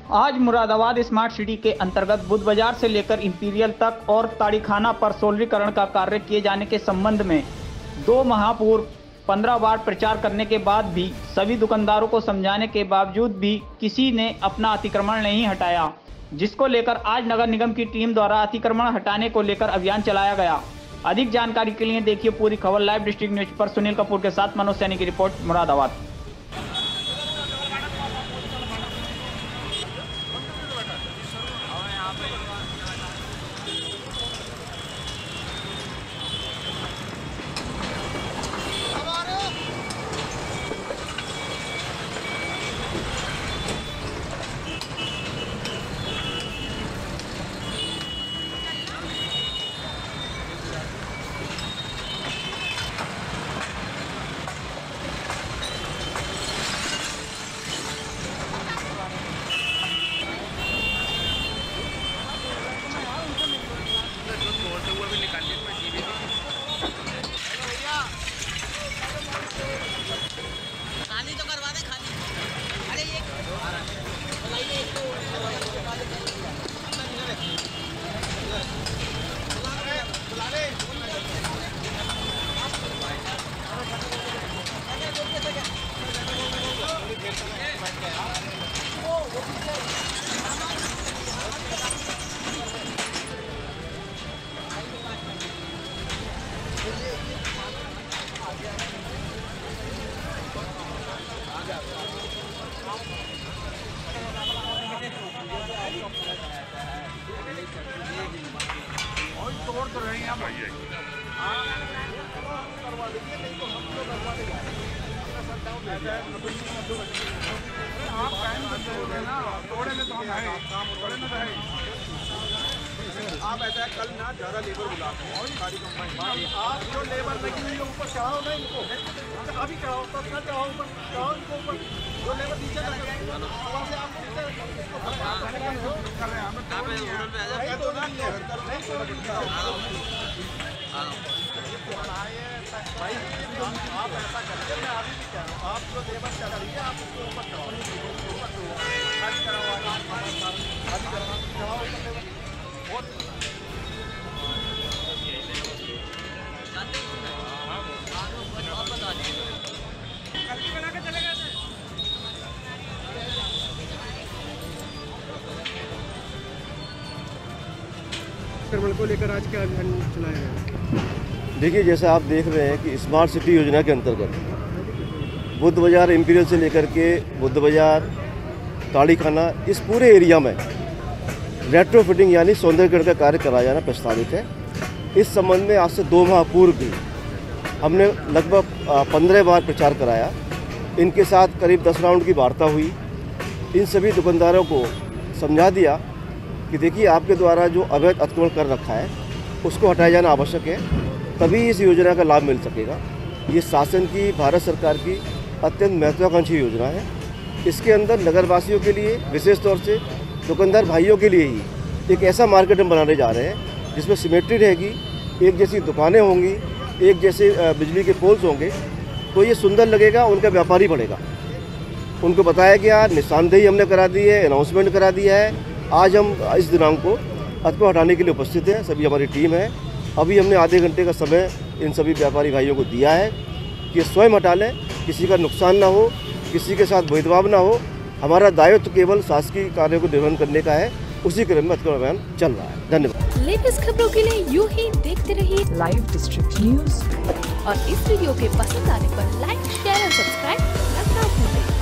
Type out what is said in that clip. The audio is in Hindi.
आज मुरादाबाद स्मार्ट सिटी के अंतर्गत बुद्ध बाजार से लेकर इंपीरियल तक और ताड़ीखाना पर सोलरीकरण का कार्य किए जाने के संबंध में 2 माह पूर्व 15 बार प्रचार करने के बाद भी सभी दुकानदारों को समझाने के बावजूद भी किसी ने अपना अतिक्रमण नहीं हटाया, जिसको लेकर आज नगर निगम की टीम द्वारा अतिक्रमण हटाने को लेकर अभियान चलाया गया। अधिक जानकारी के लिए देखिए पूरी खबर लाइव डिस्ट्रिक्ट न्यूज पर। सुनील कपूर के साथ मनोज सैनी की रिपोर्ट, मुरादाबाद। खाली तो करवा दे खाली। अरे ये बुलाइए इसको बुला ले। और तोड़ तो रहे हैं आप भाई करवा दीजिए, नहीं तो हम तो करवा देंगे। आप टाइम से ना तोड़े में तो हम है, तोड़े में तो है। आप ऐसा है कल ना ज़्यादा लेबर बुलाते हैं और सारी कंपनी आप जो लेबर लगी हुई है ऊपर चढ़ाओ ना इनको, अभी चढ़ाओ तो ना चढ़ाओ ऊपर, चढ़ाओ इनको ऊपर। जो लेबर नीचे लगे वहाँ से आप भाई आप ऐसा करिए, मैं अभी भी कह रहा हूँ आप जो लेबर चढ़ रही है आप उसको ऊपर चढ़ाओ, खाली चढ़ाओ बना के चले गए थे। अतिक्रमण को लेकर आज क्या अभियान चलाया गया? देखिए, जैसा आप देख रहे हैं कि स्मार्ट सिटी योजना के अंतर्गत बुद्ध बाजार इंपीरियल से लेकर के बुद्ध बाजार ताड़ीखाना इस पूरे एरिया में रेट्रोफिटिंग यानी सौंदर्यीकरण का कार्य कराया जाना प्रस्तावित है। इस संबंध में आज से 2 माह पूर्व भी हमने लगभग 15 बार प्रचार कराया। इनके साथ करीब 10 राउंड की वार्ता हुई। इन सभी दुकानदारों को समझा दिया कि देखिए, आपके द्वारा जो अवैध अतिक्रमण कर रखा है उसको हटाया जाना आवश्यक है, तभी इस योजना का लाभ मिल सकेगा। ये शासन की, भारत सरकार की अत्यंत महत्वाकांक्षी योजना है। इसके अंदर नगरवासियों के लिए, विशेष तौर से दुकानदार भाइयों के लिए ही एक ऐसा मार्केट हम बनाने जा रहे हैं जिसमें सिमेट्री रहेगी, एक जैसी दुकानें होंगी, एक जैसे बिजली के पोल्स होंगे, तो ये सुंदर लगेगा, उनका व्यापारी बढ़ेगा। उनको बताया गया, निशानदेही हमने करा दी है, अनाउंसमेंट करा दिया है। आज हम इस दिनांक को अतिक्रमण हटाने के लिए उपस्थित हैं, सभी हमारी टीम है। अभी हमने आधे घंटे का समय इन सभी व्यापारी भाइयों को दिया है कि स्वयं हटा लें, किसी का नुकसान ना हो, किसी के साथ भेदभाव ना हो। हमारा दायित्व केवल शासकीय कार्यों को निर्वहन करने का है, उसी क्रम में अतिक्रमण अभियान चल रहा है। धन्यवाद। लेटेस्ट खबरों के लिए यूं ही देखते रहिए लाइव डिस्ट्रिक्ट न्यूज और इस वीडियो के पसंद आने पर लाइक, शेयर और सब्सक्राइब करना ना भूलें।